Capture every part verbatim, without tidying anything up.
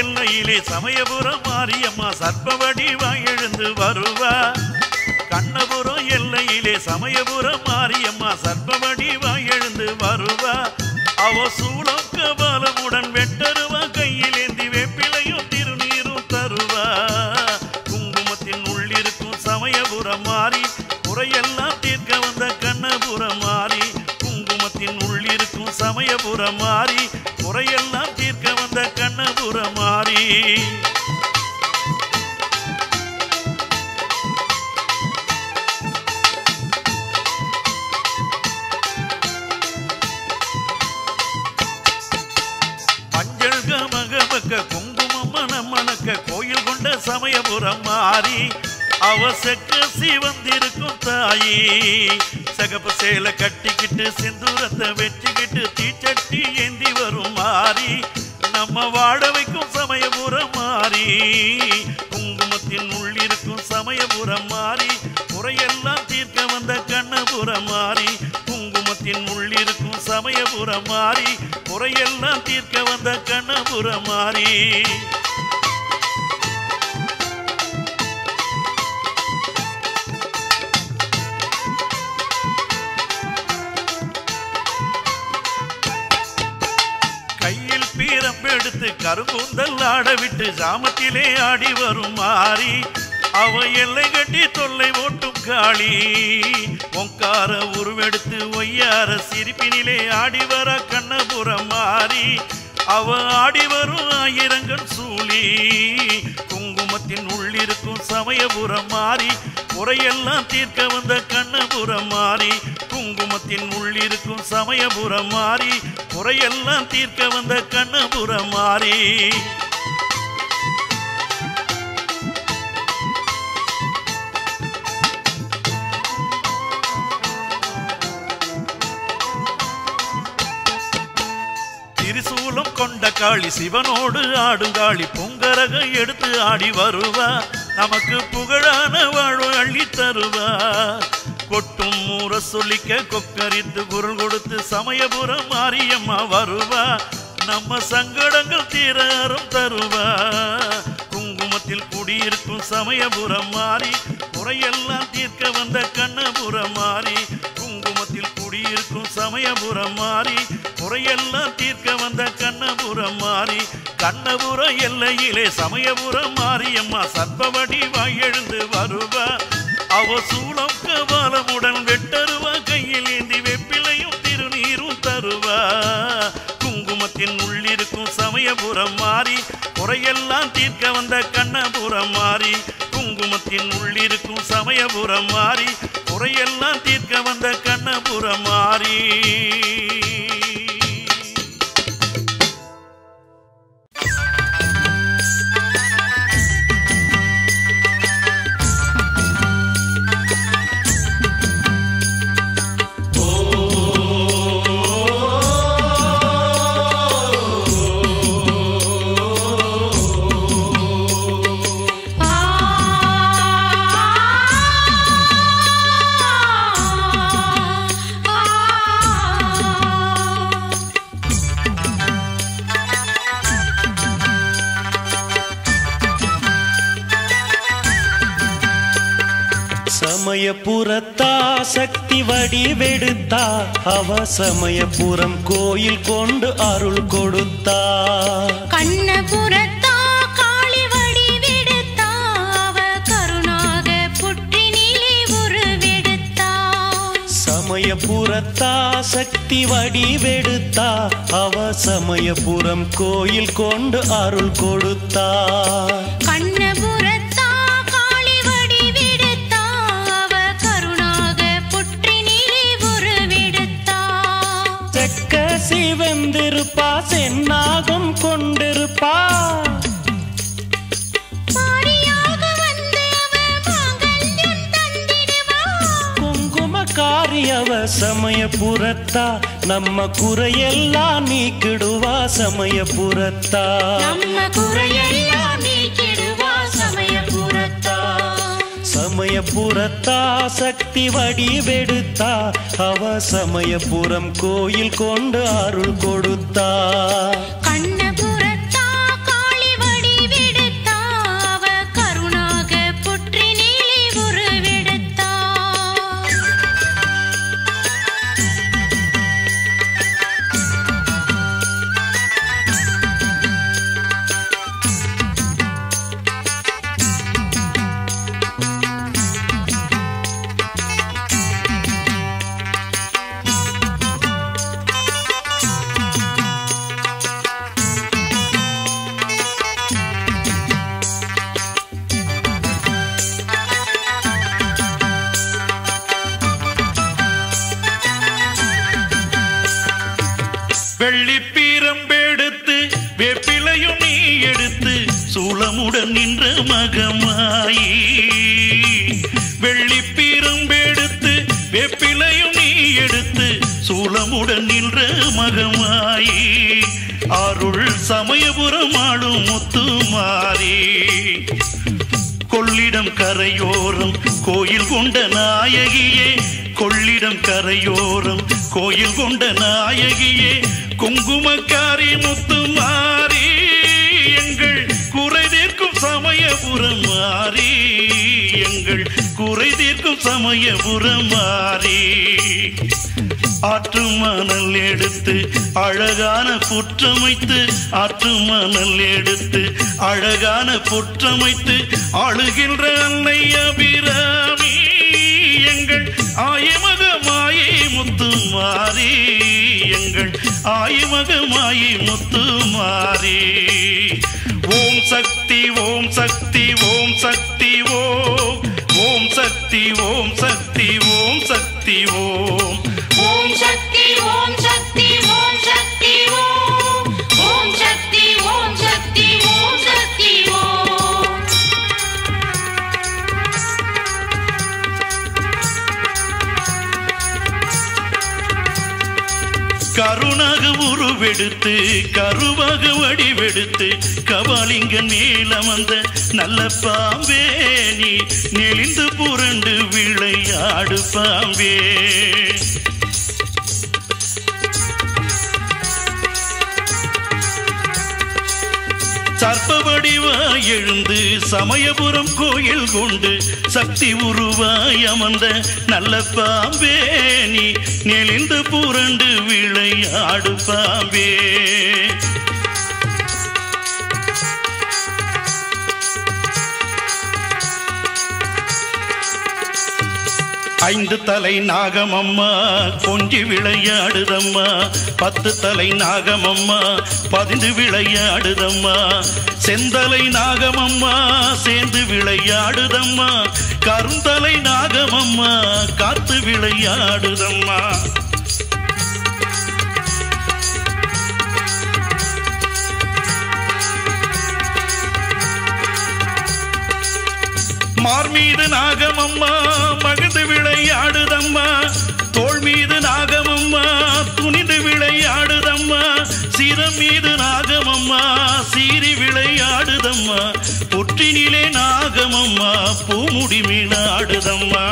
எல்லையிலே சமயபுரம் மாரியம்மா சர்ப்பவடிவாய் எழுந்து வருவா. கண்ணபுரம் எல்லையிலே சமயபுரம் மாரியம்மா சர்ப்பவடிவாய் எழுந்து வருவா. அவ சூளம் கபாலமுடன் வெட்டருவா, கையிலேந்தி வேப்பிலையும் திருநீரும் தருவா. குங்குமத்தின் உள்ளிருக்கும் சமயபுரம் மாறி குறையெல்லாம் தீர்க்க வந்த கண்ணபுரம் மாறி. குங்குமத்தின் உள்ளிருக்கும் சமயபுரம் மாறி குறையெல்லாம் தீர்க்க வந்த கண்ணபுரம் மாறி. மஞ்சள் கமகமக்க குங்குமம் மணமணக்க கோயில் கொண்ட சமயபுரம் மாறி. அவ செக்க சிவந்திருக்கும் தாயி, சகப்பு சேலை கட்டிக்கிட்டு சிந்தூரத்தை வெட்டிக்கிட்டு தீச்சட்டி ஏந்தி வரும் மாறி. நம்ம வாழ வைக்கும் சமயபுரம் மாறி. குங்குமத்தின் உள்ளிருக்கும் சமயபுரம் மாறி குறையெல்லாம் தீர்க்க வந்த கண்ணபுரம் மாறி. குங்குமத்தின் உள்ளிருக்கும் சமயபுரம் மாறி குறையெல்லாம் தீர்க்க வந்த கண்ணபுரம் மாறி. கையில் பீரம்பெடுத்து கரும்பூந்தல் ஆட விட்டு ஜாமத்திலே ஆடி வரும் மாறி. அவ எல்லை கட்டி தொல்லை ஓட்டும் காளி. ஒங்கார உருவெடுத்து ஒய்யார சிரிப்பினிலே ஆடி வர கண்ணபுரம் மாறி. அவ ஆடி வரும் ஆயிரங்கன் சூழி. குங்குமத்தின் உள்ளிருக்கும் சமயபுரம் மாறி குறையெல்லாம் தீர்க்க வந்த கண்ணபுரம் மாறி. குங்குமத்தின் உள்ளிருக்கும் சமயபுரம் மாறி குறையெல்லாம் தீர்க்க வந்த கண்ணபுரம் மாறி. திரிசூலம் கொண்ட காளி சிவனோடு ஆடுங்காளி பொங்கரகம் எடுத்து ஆடி வருவா. நமக்கு புகழான வாழ்வு அள்ளி தருவா. கொட்டும் மூற சொல்லிக்க கொக்கரித்து குரல் கொடுத்து சமயபுரம் மாரியம்மா வருவா. நம்ம சங்கடங்கள் தீரம் தருவா. குங்குமத்தில் குடியிருக்கும் சமயபுரம் மாறி குறையெல்லாம் தீர்க்க வந்த கண்ணபுரம் மாறி. குங்குமத்தில் குடியிருக்கும் சமயபுரம் மாறி குறையெல்லாம் தீர்க்க வந்த கண்ணபுரம் மாறி. கண்ணபுரம் எல்லையிலே சமயபுரம் மாரியம்மா சர்ப்பவடிவாய் எழுந்து வருவா. அவ சூளம் கபாலமுடன் வெட்டருவா, கையில் ஏந்தி வெப்பிலையும் திருநீரும் தருவா. குங்குமத்தின் உள்ளிருக்கும் சமயபுரம் மாறி குறையெல்லாம் தீர்க்க வந்த கண்ணபுரம் மாறி. குங்குமத்தின் உள்ளிருக்கும் சமயபுரம் மாறி குறையெல்லாம் தீர்க்க வந்த கண்ணபுரம் மாறி. சமயபுரத்தா சக்தி வடிவெடுத்தா. அவ சமயபுரம் கோயில் கொண்டு அருள் கொடுத்தா. கண்ணபுரத்தா காளி வடிவெடுத்தா. அவ கருணாக புற்றினிலே உருவெடுத்தா. சமயபுரத்தா சக்தி வடிவெடுத்தா. அவ சமயபுரம் கோயில் கொண்டு அருள் கொடுத்தா. கண்ணபுரத்தா சிவந்திருப்பா, சென்னாகம் கொண்டிருப்பா. குங்குமக்காரி அவ சமயபுரத்தா. நம்ம குறையெல்லாம் நீக்கிடுவா சமயபுரத்தா. நம்ம குறையெல்லாம் நீக்கிடுவா சமயபுரத்தா. சமயபுரத்தா சக்தி வடிவெடுத்தா. அவ சமயபுரம் கோயில் கொண்டு அருள் கொடுத்தா. கண்ணபுரத்தா காளி நின்ற மகமாயி வெள்ளி பீரம்பெடுத்து வெப்பிலையும் நீ எடுத்து சூலமுடன் நின்ற மகமாயி அருள் சமயபுரம் ஆளும் முத்துமாரி கொள்ளிடம் கரையோரம் கோயில் கொண்ட நாயகியே கொள்ளிடம் கரையோரம் கோயில் கொண்ட நாயகியே குங்குமக்காரி முத்துமாரி எங்கள் குறை தீர்க்கும் சமயபுரம் மாறி எங்கள் குறை தீர்க்கும் சமயபுரம் மாறி ஆற்று மணல் எடுத்து அழகான புற்றமைத்து ஆற்று மணல் எடுத்து அழகான புற்றமைத்து ஆளுகின்ற அன்னை அபிராமி எங்கள் ஆயமக மாயை முத்துமாரி எங்கள் ஆயமக மாயை முத்துமாரி ஓம் சக்தி ஓம் சக்தி ஓம் சக்தி ஓம் ஓம் சக்தி ஓம் சக்தி ஓம் சக்தி ஓம் ஓம் சக்தி ஓம் சக்தி ஓம் சக்தி ஓம் ஓம் சக்தி ஓம் சக்தி ஓம் சக்தி ஓம் கருணாக உருவெடுத்து கருவாக வடிவெடுத்து கபாலிங்க நீலமந்த நல்ல பாம்பே நீ நெளிந்து புரண்டு விளையாடு பாம்பே சர்ப்ப வடிவாய் எழுந்து சமயபுரம் கோயில் கொண்டு சக்தி உருவாய் அமர்ந்த நல்ல பாம்பே நீ நெளிந்து புரண்டு விளையாடு பாம்பே ஐந்து தலை நாகமம்மா கொஞ்சி விளையாடுதம்மா பத்து தலை நாகமம்மா பதிந்து விளையாடுதம்மா செந்தலை நாகமம்மா சேர்ந்து விளையாடுதம்மா கருந்தலை நாகமம்மா காத்து விளையாடுதம்மா மார் மீது நாகமம்மா மகிழ்ந்து விளையாடுதம்மா தோள் மீது நாகமம்மா துணிந்து விளையாடுதம்மா சிரம் மீது நாகமம்மா சீறி விளையாடுதம்மா புற்றினிலே நாகமம்மா பூமுடி மீளாடுதம்மா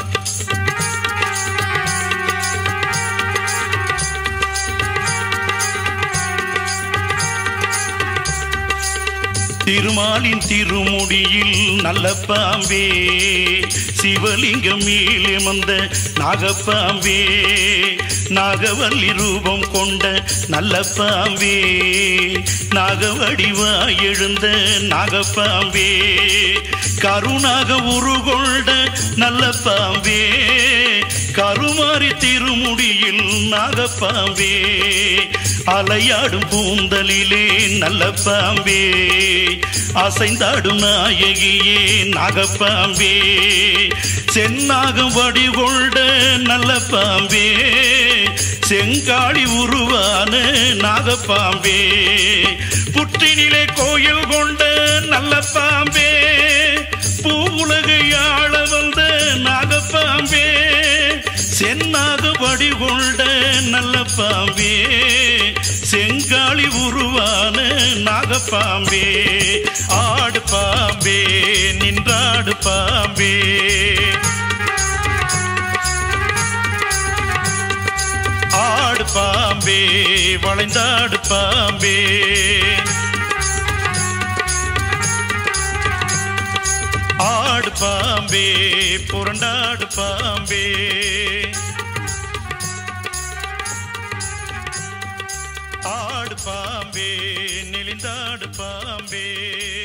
திருமாலின் திருமுடியில் நல்ல பாம்பே சிவலிங்கம் மேலே வந்த நாகப்பாம்பே நாகவல்லி ரூபம் கொண்ட நல்ல பாம்பே நாகவடிவாய் எழுந்த நாகப்பாம்பே கருணாக உருகொண்ட நல்ல பாம்பே கருமாறி திருமுடியில் நாகப்பாம்பே அலையாடும் பூந்தலிலே நல்ல பாம்பே அசைந்தாடும் நாயகியே நாகப்பாம்பே சென்னாகம் வடிகொண்ட நல்ல பாம்பே செங்காளி உருவான நாகப்பாம்பே புற்றினிலே கோயில் கொண்ட நல்ல பாம்பே பூவுலகையாள வந்த நாகப்பாம்பே சென்னாக வடிகொண்ட நல்ல பாம்பே செங்காளி உருவான நாகப்பாம்பே ஆடு பாம்பே நின்றாடு பாம்பே ஆடு பாம்பே வளைந்தாடு பாம்பே ஆடு பாம்பே புரண்டாடு பாம்பே ஆடு பாம்பே நெளிந்தாடு பாம்பே